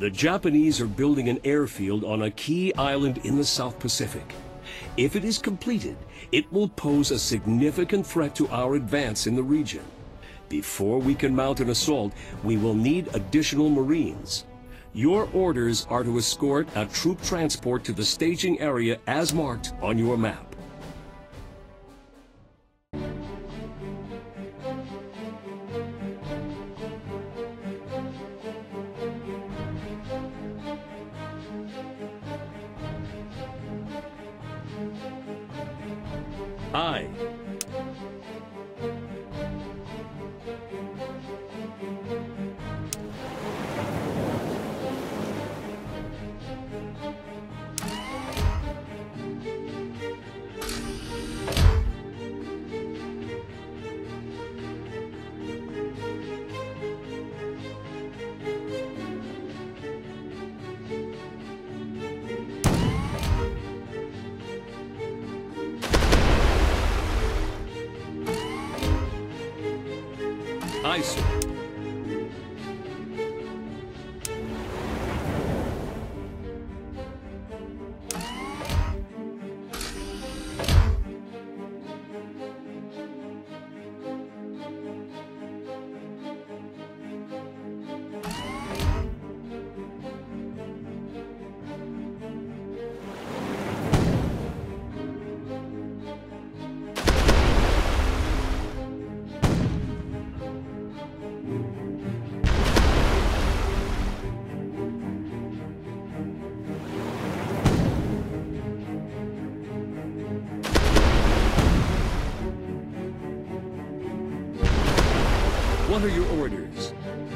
The Japanese are building an airfield on a key island in the South Pacific. If it is completed, it will pose a significant threat to our advance in the region. Before we can mount an assault, we will need additional Marines. Your orders are to escort a troop transport to the staging area as marked on your map. Aye. Aye, sir. What are your orders?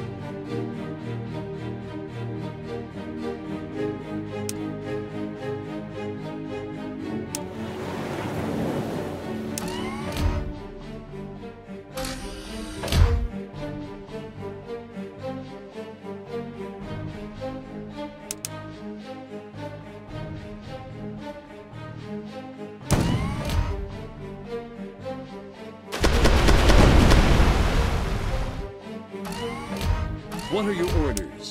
What are your orders?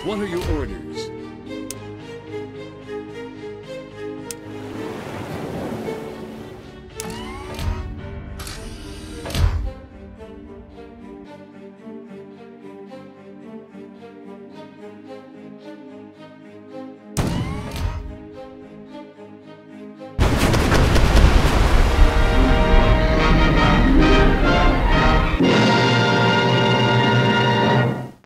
What are your orders?